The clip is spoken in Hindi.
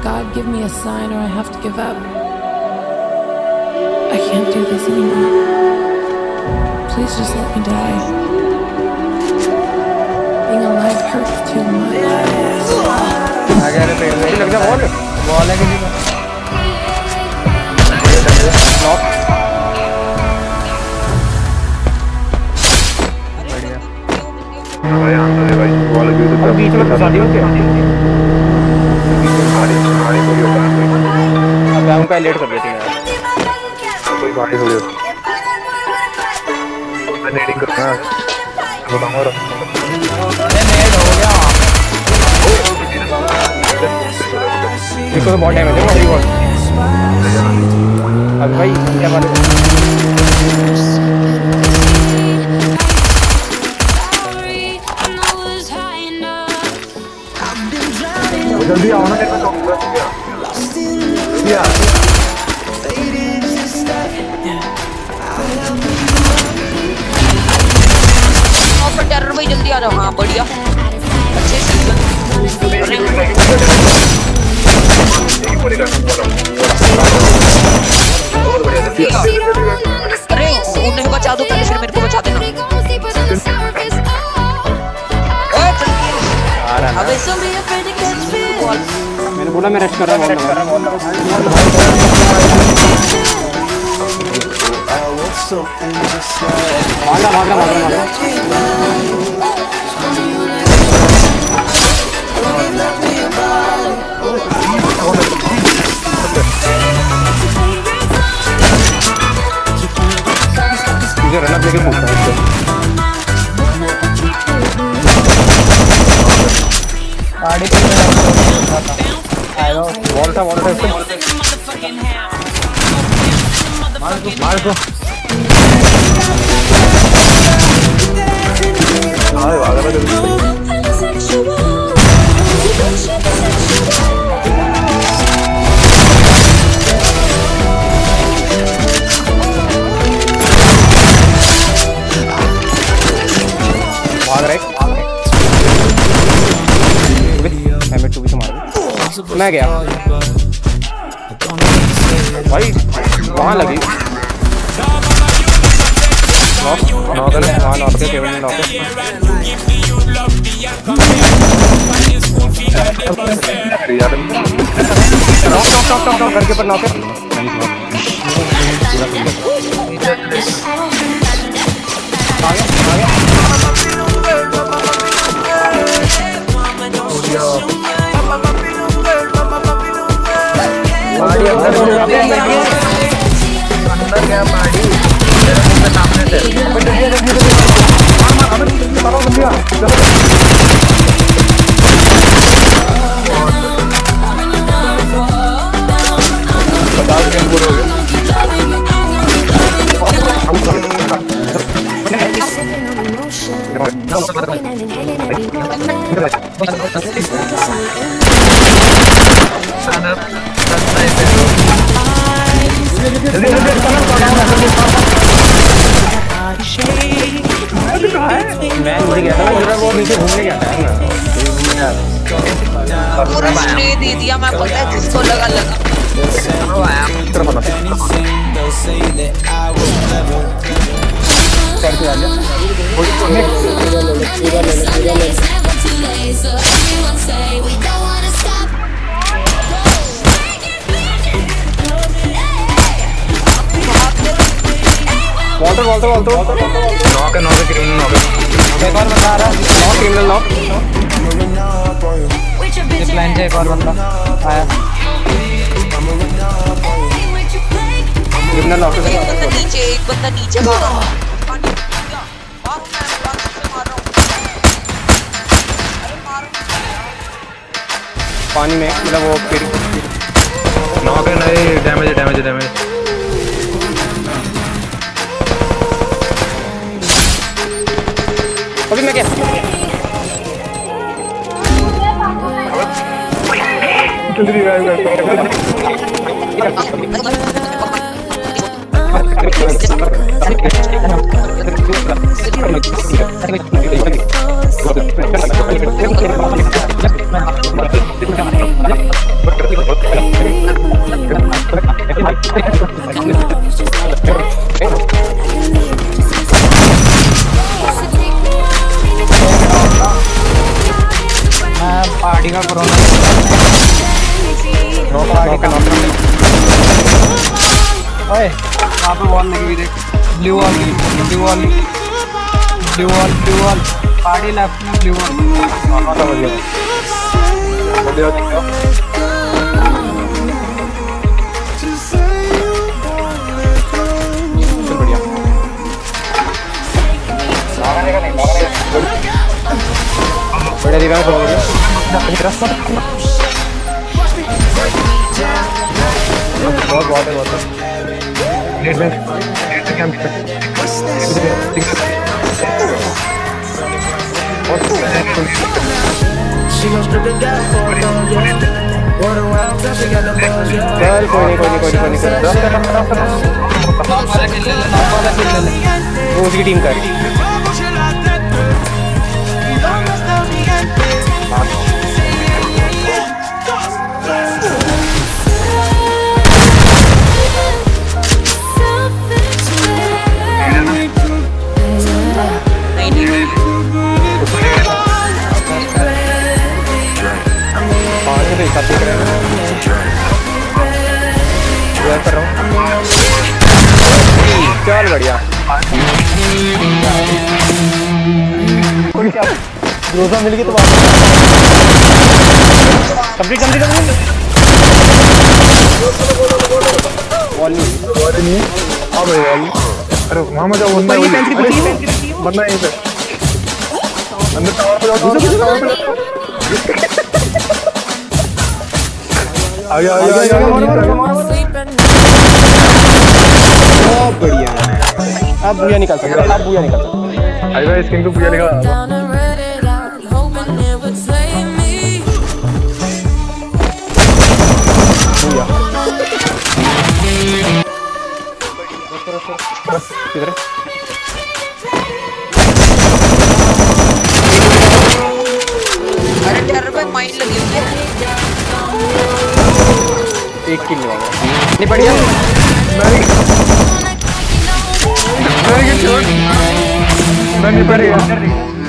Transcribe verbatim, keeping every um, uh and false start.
God, give me a sign or I have to give up. I can't do this anymore. Please just let me die. Being alive hurts too much. आ गया रे पेड़ में लग जा बॉल बॉल है किसी का नॉक बढ़िया भाई आंसर है भाई बॉल भी तो बीच में फंसा दिया क्या गाड़ी गाड़ी को भी होगा अब हम का लेट कर देते हैं कोई गाड़ी हो गई मैं नेडिंग करना है बताऊंगा अरे नेड हो गया इसको तो बहुत डैमेज है भाई बहुत अभी भाई क्या बात है जल्दी आओ ना देखो क्या ऑफर टेरर भाई जल्दी आ जाओ हाँ बढ़िया अच्छे से अरे उन्हें बचा दो पहले फिर मेरे को बचा देना अबे मैंने बोला मैं रश कर रहा हूँ भागना भागना भागना मुझे रनअप लेके पूछता है गाड़ी पे आएगा बॉल था बॉल था इससे मार को मार को आए भागा ना जल्दी भाग रहे एम टू भी से मार मैं गया भाई वहाँ लगी नॉक नॉक है वहाँ नॉक है केवल नॉक है knock knock knock knock knock करके पर नॉक है आगे आगे माड़ी अंदर अंदर क्या माड़ी मेरे मुंह के सामने से मार मार अबे मारो बंदिया पचास गेम पूरे हो गए मैं मुझे गया था मेरा वो नीचे घूमने गया था पूरा स्प्रे दे दिया मैं पता है जिसको लगा लगा करके आ गया वॉल्टर वॉल्टर वॉल्टर नॉक है नॉक है क्रिमिनल नॉक है एक और बंदा आ रहा है नॉक क्रिमिनल नॉक इस लाइन से एक और बंदा आया क्रिमिनल नॉक है नीचे एक बंदा नीचे मारो पानी में मतलब वो फिर नॉक है नहीं डैमेज डैमेज डैमेज अभी मैं क्या जल्दी रिवाइव करता हूं पार्टी का कोरोना ओए वहाँ पे बॉल लगी हुई देख blue wall blue wall blue wall blue wall party left में ब्लू वॉल बढ़िया दिखा बहुत बहुत है बहुत है नेट में नेट में कैंप चल कोई नहीं कोई नहीं कोई नहीं कोई नहीं वो उसकी टीम कर कर रहा हूँ चल बढ़िया रोजा मिल गई तो कंप्लीट कंप्लीट कंप्लीट बॉल नहीं बॉल नहीं अब बॉल अरे वहां मजा बंदा बंदा यहीं पे अंदर टावर पे जाओ टावर पे आ गया आ गया आ गया बहुत बढ़िया अब बुया निकल सकता है अब बुया निकल सकता है आई भाई स्किन को बुया निकल बुया किधर है अरे टेरर पे माइन लगी हुई है एक किल हुआ नहीं बढ़िया मैं नहीं पड़ेगा